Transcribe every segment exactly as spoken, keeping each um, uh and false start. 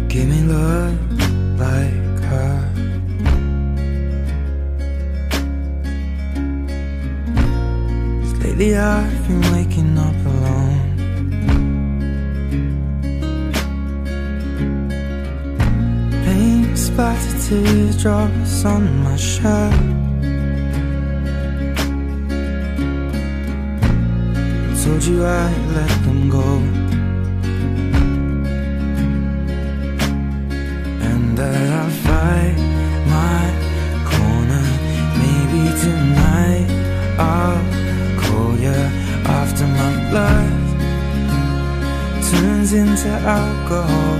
give me love like her. 'Cause lately I've been waking up alone. Paint splattered teardrops on my shirt. Told you I'd let them go, and that I'll fight my corner. Maybe tonight I'll call you after my blood turns into alcohol.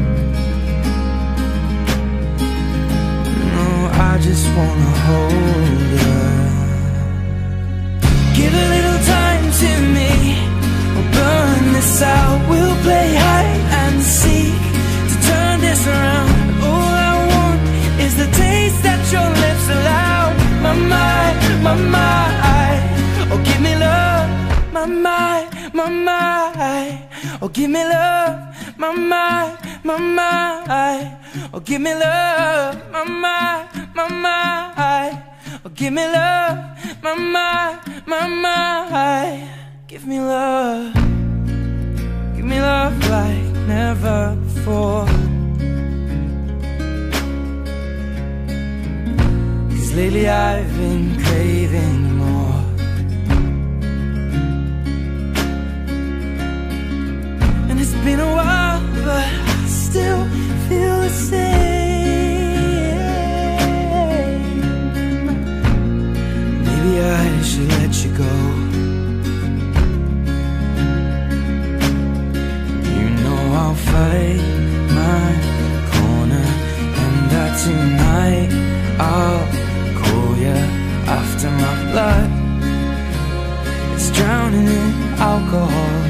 No, I just wanna hold you. Give a little time to me, we'll burn this out. We'll play hide and seek to turn this around. All I want is the taste that your lips allow. My mind, my mind, oh give me love. My mind, my mind, oh give me love. My mind, my mind, oh give me love. My mind, my mind, oh give me love. My mind, my mind, give me love. Give me love like never before. 'Cause lately I've been craving more. And it's been a while, but I still feel the same. Maybe I should let you go. I'll fight my corner, and that tonight I'll call you after my blood. It's drowning in alcohol.